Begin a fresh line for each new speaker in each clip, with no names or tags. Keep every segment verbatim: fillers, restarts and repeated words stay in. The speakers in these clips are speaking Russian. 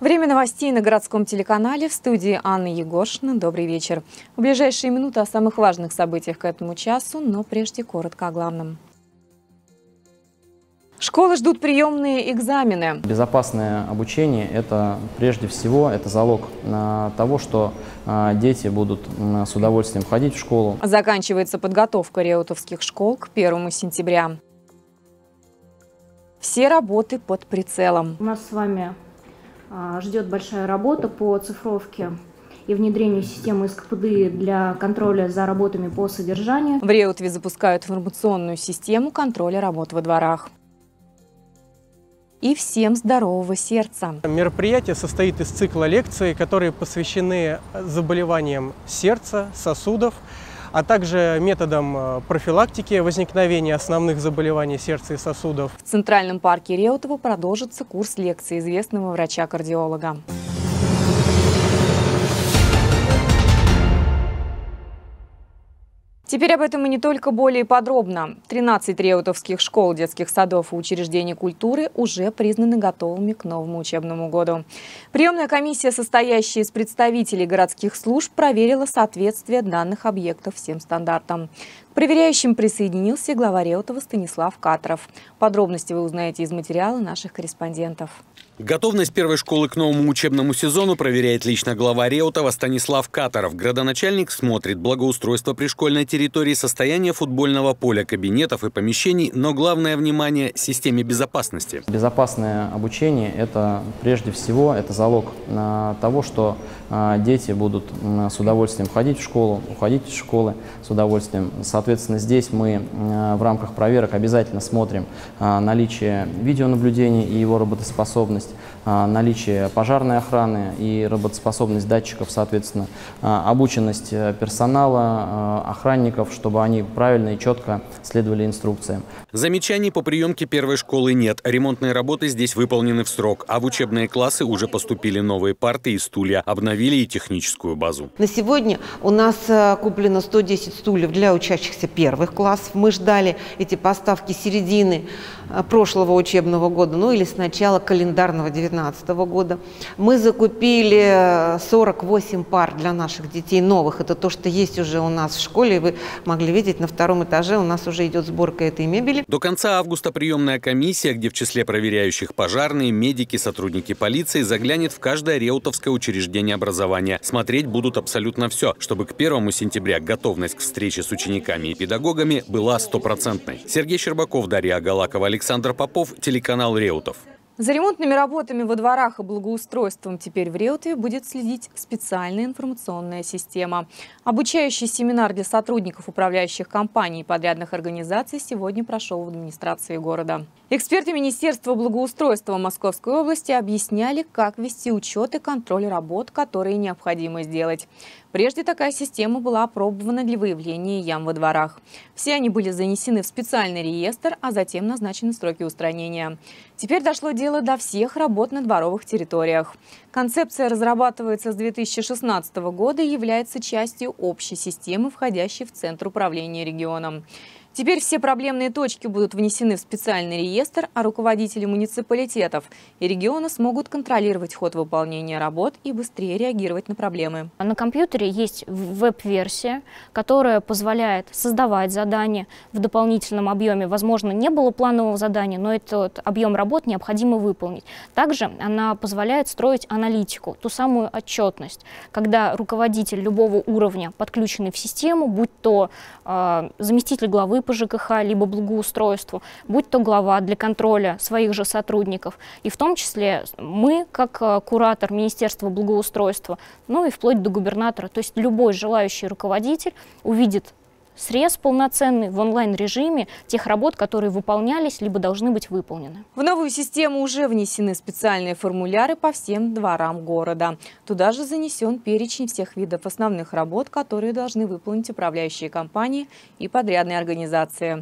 Время новостей на городском телеканале. В студии Анна Егоршина. Добрый вечер. В ближайшие минуты о самых важных событиях к этому часу, но прежде коротко о главном. Школы ждут приемные экзамены.
Безопасное обучение – это прежде всего это залог того, что дети будут с удовольствием ходить в школу.
Заканчивается подготовка реутовских школ к первому сентября. Все работы под прицелом.
У нас с вами ждет большая работа по цифровке и внедрению системы эс ка пэ дэ для контроля за работами по содержанию.
В Реутове запускают информационную систему контроля работ во дворах. И всем здорового сердца.
Мероприятие состоит из цикла лекций, которые посвящены заболеваниям сердца, сосудов, а также методам профилактики возникновения основных заболеваний сердца и сосудов.
В Центральном парке Реутова продолжится курс лекций известного врача-кардиолога. Теперь об этом и не только более подробно. тринадцать реутовских школ, детских садов и учреждений культуры уже признаны готовыми к новому учебному году. Приемная комиссия, состоящая из представителей городских служб, проверила соответствие данных объектов всем стандартам. К проверяющим присоединился глава Реутова Станислав Катаров. Подробности вы узнаете из материала наших корреспондентов.
Готовность первой школы к новому учебному сезону проверяет лично глава Реутова Станислав Катаров. Градоначальник смотрит благоустройство пришкольной территории, состояние футбольного поля, кабинетов и помещений, но главное внимание – системе безопасности.
Безопасное обучение – это прежде всего это залог того, что дети будут с удовольствием ходить в школу, уходить из школы с удовольствием. Соответственно, здесь мы в рамках проверок обязательно смотрим наличие видеонаблюдения и его работоспособность, наличие пожарной охраны и работоспособность датчиков, соответственно, обученность персонала, охранников, чтобы они правильно и четко следовали инструкциям.
Замечаний по приемке первой школы нет. Ремонтные работы здесь выполнены в срок, а в учебные классы уже поступили новые парты и стулья, обновили и техническую базу.
На сегодня у нас куплено сто десять стульев для учащихся первых классов. Мы ждали эти поставки середины прошлого учебного года, ну или с начала календарного две тысячи девятнадцатого года. Мы закупили сорок восемь пар для наших детей новых. Это то, что есть уже у нас в школе. Вы могли видеть, на втором этаже у нас уже идет сборка этой мебели.
До конца августа приемная комиссия, где в числе проверяющих пожарные, медики, сотрудники полиции, заглянет в каждое реутовское учреждение образования. Смотреть будут абсолютно все, чтобы к первому сентября готовность к встрече с учениками и педагогами была стопроцентной. Сергей Щербаков, Дарья Агалакова, Александр Попов, телеканал Реутов.
За ремонтными работами во дворах и благоустройством теперь в Реутове будет следить специальная информационная система. Обучающий семинар для сотрудников управляющих компаний и подрядных организаций сегодня прошел в администрации города. Эксперты Министерства благоустройства Московской области объясняли, как вести учет и контроль работ, которые необходимо сделать. Прежде такая система была опробована для выявления ям во дворах. Все они были занесены в специальный реестр, а затем назначены сроки устранения. Теперь дошло дело до всех работ на дворовых территориях. Концепция разрабатывается с две тысячи шестнадцатого года и является частью общей системы, входящей в Центр управления регионом. Теперь все проблемные точки будут внесены в специальный реестр, а руководители муниципалитетов и региона смогут контролировать ход выполнения работ и быстрее реагировать на проблемы.
На компьютере есть веб-версия, которая позволяет создавать задания в дополнительном объеме. Возможно, не было планового задания, но этот объем работ необходимо выполнить. Также она позволяет строить аналитику, ту самую отчетность, когда руководитель любого уровня, подключенный в систему, будь то э, заместитель главы по жэ ка ха, либо благоустройству, будь то глава для контроля своих же сотрудников. И в том числе мы, как куратор Министерства благоустройства, ну и вплоть до губернатора, то есть любой желающий руководитель увидит срез полноценный в онлайн-режиме тех работ, которые выполнялись, либо должны быть выполнены.
В новую систему уже внесены специальные формуляры по всем дворам города. Туда же занесен перечень всех видов основных работ, которые должны выполнить управляющие компании и подрядные организации.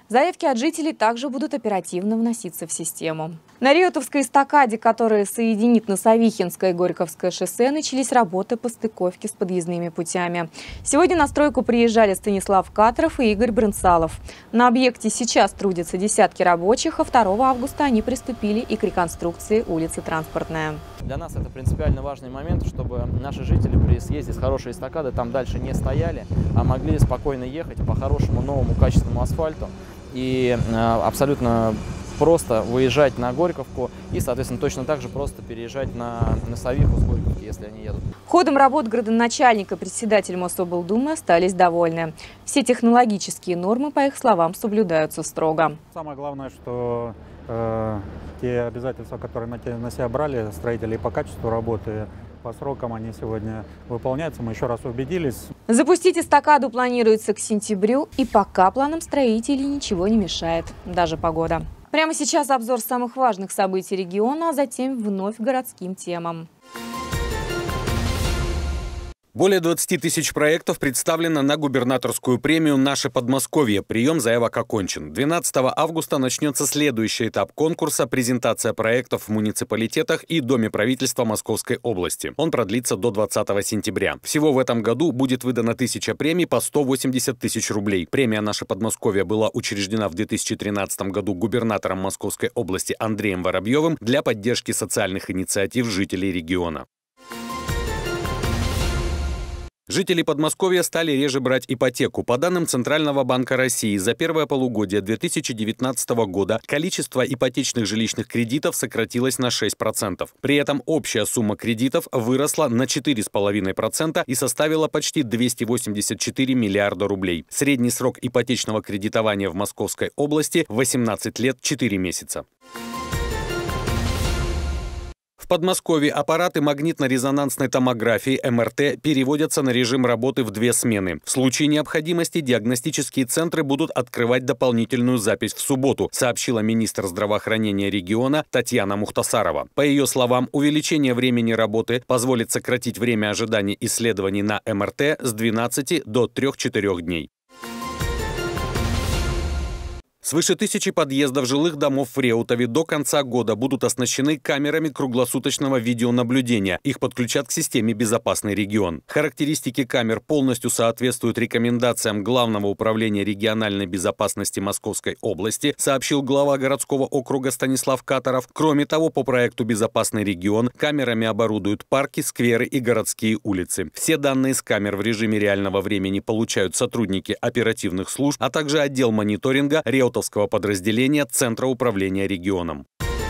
Заявки от жителей также будут оперативно вноситься в систему. На Реутовской эстакаде, которая соединит Носовихинское и Горьковское шоссе, начались работы по стыковке с подъездными путями. Сегодня на стройку приезжали Станислав Каторов и Игорь Брынцалов. На объекте сейчас трудятся десятки рабочих, а второго августа они приступили и к реконструкции улицы Транспортная.
Для нас это принципиально важный момент, чтобы наши жители при съезде с хорошей эстакады там дальше не стояли, а могли спокойно ехать по хорошему новому качественному асфальту и э, абсолютно просто выезжать на Горьковку и, соответственно, точно так же просто переезжать на Носовиху с Горьковки, если они едут.
Ходом работ градоначальника председатель Мособлдумы остались довольны. Все технологические нормы, по их словам, соблюдаются строго.
Самое главное, что э, те обязательства, которые на, те, на себя брали строители по качеству работы, по срокам они сегодня выполняются. Мы еще раз убедились.
Запустить эстакаду планируется к сентябрю, и пока планам строителей ничего не мешает, даже погода. Прямо сейчас обзор самых важных событий региона, а затем вновь к городским темам.
Более двадцати тысяч проектов представлено на губернаторскую премию «Наше Подмосковье». Прием заявок окончен. двенадцатого августа начнется следующий этап конкурса – презентация проектов в муниципалитетах и Доме правительства Московской области. Он продлится до двадцатого сентября. Всего в этом году будет выдано тысяча премий по сто восемьдесят тысяч рублей. Премия «Наше Подмосковье» была учреждена в две тысячи тринадцатом году губернатором Московской области Андреем Воробьевым для поддержки социальных инициатив жителей региона. Жители Подмосковья стали реже брать ипотеку. По данным Центрального банка России, за первое полугодие две тысячи девятнадцатого года количество ипотечных жилищных кредитов сократилось на шесть процентов. При этом общая сумма кредитов выросла на четыре целых пять десятых процента и составила почти двести восемьдесят четыре миллиарда рублей. Средний срок ипотечного кредитования в Московской области – восемнадцать лет четыре месяца. В Подмосковье аппараты магнитно-резонансной томографии эм эр тэ переводятся на режим работы в две смены. В случае необходимости диагностические центры будут открывать дополнительную запись в субботу, сообщила министр здравоохранения региона Татьяна Мухтасарова. По ее словам, увеличение времени работы позволит сократить время ожидания исследований на эм эр тэ с двенадцати до трёх-четырёх дней. Свыше тысячи подъездов жилых домов в Реутове до конца года будут оснащены камерами круглосуточного видеонаблюдения. Их подключат к системе «Безопасный регион». Характеристики камер полностью соответствуют рекомендациям Главного управления региональной безопасности Московской области, сообщил глава городского округа Станислав Каторов. Кроме того, по проекту «Безопасный регион» камерами оборудуют парки, скверы и городские улицы. Все данные с камер в режиме реального времени получают сотрудники оперативных служб, а также отдел мониторинга Реутовского подразделения Центра управления регионом.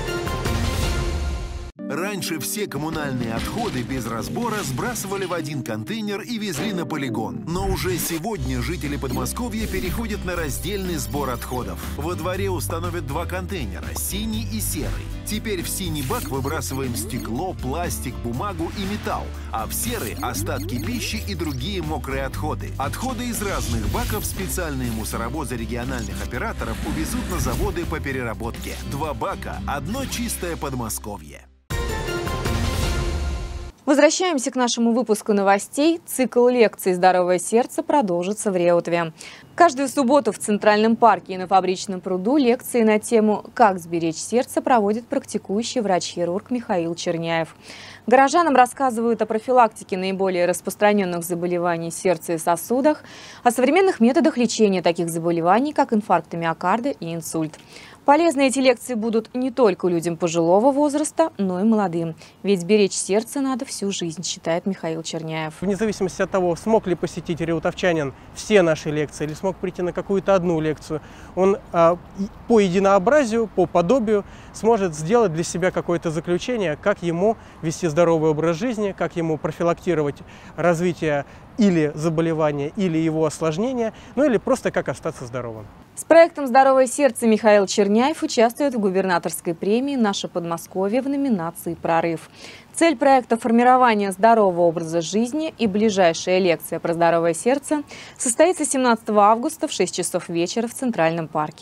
Раньше все коммунальные отходы без разбора сбрасывали в один контейнер и везли на полигон. Но уже сегодня жители Подмосковья переходят на раздельный сбор отходов. Во дворе установят два контейнера – синий и серый. Теперь в синий бак выбрасываем стекло, пластик, бумагу и металл, а в серый – остатки пищи и другие мокрые отходы. Отходы из разных баков специальные мусоровозы региональных операторов увезут на заводы по переработке. Два бака – одно чистое Подмосковье.
Возвращаемся к нашему выпуску новостей. Цикл лекций «Здоровое сердце» продолжится в Реутове. Каждую субботу в Центральном парке и на Фабричном пруду лекции на тему «Как сберечь сердце» проводит практикующий врач-хирург Михаил Черняев. Горожанам рассказывают о профилактике наиболее распространенных заболеваний сердца и сосудах, о современных методах лечения таких заболеваний, как инфаркт миокарда и инсульт. Полезны эти лекции будут не только людям пожилого возраста, но и молодым. Ведь беречь сердце надо всю жизнь, считает Михаил Черняев.
Вне зависимости от того, смог ли посетить реутовчанин все наши лекции или смог прийти на какую-то одну лекцию, он а, по единообразию, по подобию сможет сделать для себя какое-то заключение, как ему вести здоровый образ жизни, как ему профилактировать развитие или заболевания, или его осложнения, ну или просто как остаться здоровым.
С проектом «Здоровое сердце» Михаил Черняев участвует в губернаторской премии «Наше Подмосковье» в номинации «Прорыв». Цель проекта – формирование здорового образа жизни, и ближайшая лекция про здоровое сердце состоится семнадцатого августа в шесть часов вечера в Центральном парке.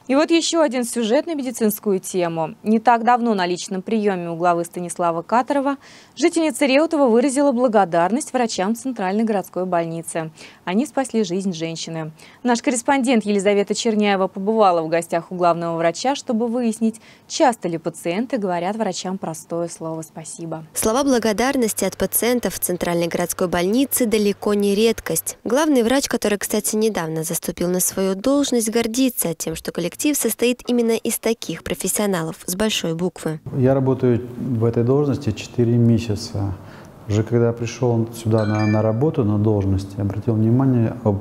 И вот еще один сюжет на медицинскую тему. Не так давно на личном приеме у главы Станислава Катарова жительница Реутова выразила благодарность врачам Центральной городской больницы. Они спасли жизнь женщины. Наш корреспондент Елизавета Черняева побывала в гостях у главного врача, чтобы выяснить, часто ли пациенты говорят врачам простое слово «спасибо».
Слова благодарности от пациентов в Центральной городской больнице далеко не редкость. Главный врач, который, кстати, недавно заступил на свою должность, гордится тем, что коллектив состоит именно из таких профессионалов с большой буквы.
Я работаю в этой должности четыре месяца. Уже когда пришел сюда на, на работу, на должность, обратил внимание, об,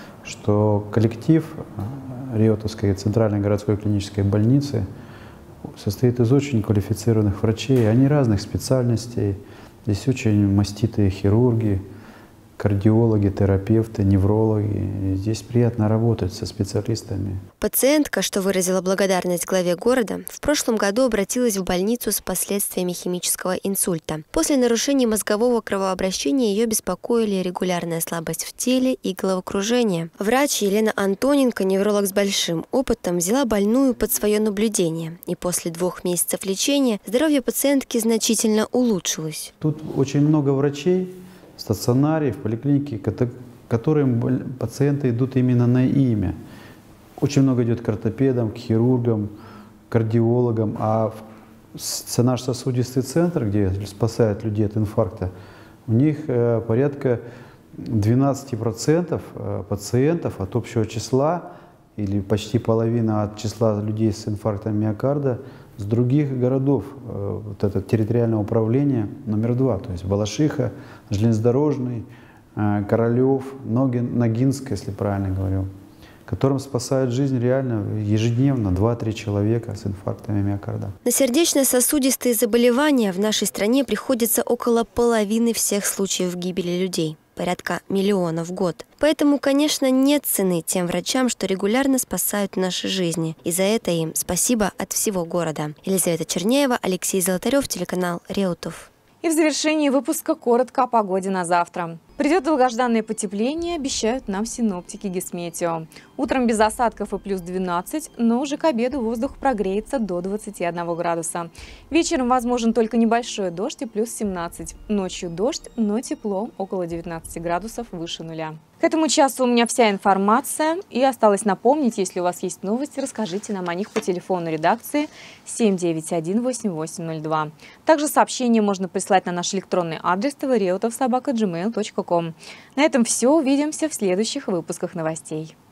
что коллектив Реутовской Центральной городской клинической больницы состоит из очень квалифицированных врачей. Они разных специальностей. Здесь очень маститые хирурги, кардиологи, терапевты, неврологи. И здесь приятно работать со специалистами.
Пациентка, что выразила благодарность главе города, в прошлом году обратилась в больницу с последствиями химического инсульта. После нарушения мозгового кровообращения ее беспокоили регулярная слабость в теле и головокружение. Врач Елена Антоненко, невролог с большим опытом, взяла больную под свое наблюдение. И после двух месяцев лечения здоровье пациентки значительно улучшилось.
Тут очень много врачей, в стационаре, в поликлинике, которым пациенты идут именно на имя. Очень много идет к ортопедам, к хирургам, к кардиологам. А в наш сосудистый центр, где спасают людей от инфаркта, у них порядка двенадцати процентов пациентов от общего числа, или почти половина от числа людей с инфарктом миокарда, с других городов, вот это территориальное управление номер два, то есть Балашиха, Железнодорожный, Королев, Ногинск, если правильно говорю, которым спасают жизнь реально ежедневно два-три человека с инфарктами миокарда.
На сердечно-сосудистые заболевания в нашей стране приходится около половины всех случаев гибели людей. Порядка миллиона в год. Поэтому, конечно, нет цены тем врачам, что регулярно спасают наши жизни. И за это им спасибо от всего города. Елизавета Черняева, Алексей Золотарев, телеканал Реутов.
И в завершении выпуска коротко о погоде на завтра. Придет долгожданное потепление, обещают нам синоптики Гисметео. Утром без осадков и плюс двенадцать, но уже к обеду воздух прогреется до двадцати одного градуса. Вечером возможен только небольшой дождь и плюс семнадцать. Ночью дождь, но тепло около девятнадцати градусов выше нуля. К этому часу у меня вся информация. И осталось напомнить, если у вас есть новости, расскажите нам о них по телефону редакции семь девять один восемь восемь ноль два. Также сообщение можно прислать на наш электронный адрес тв реутов собака джи мейл точка ком. На этом все. Увидимся в следующих выпусках новостей.